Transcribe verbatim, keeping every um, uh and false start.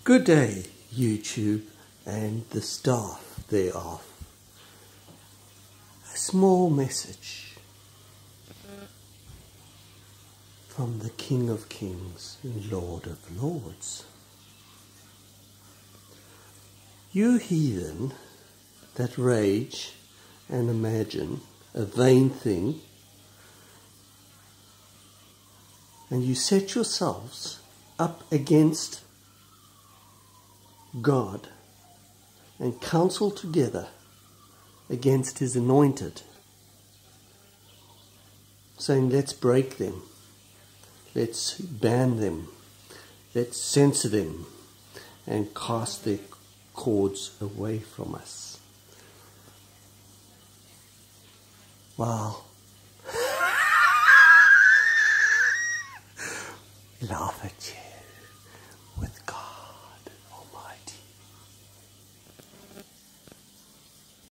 Good day, YouTube and the staff thereof. A small message from the King of Kings and Lord of Lords. You heathen that rage and imagine a vain thing, and you set yourselves up against God and counsel together against his anointed, saying, let's break them, let's ban them, let's censor them and cast their cords away from us. Wow. Laugh at you.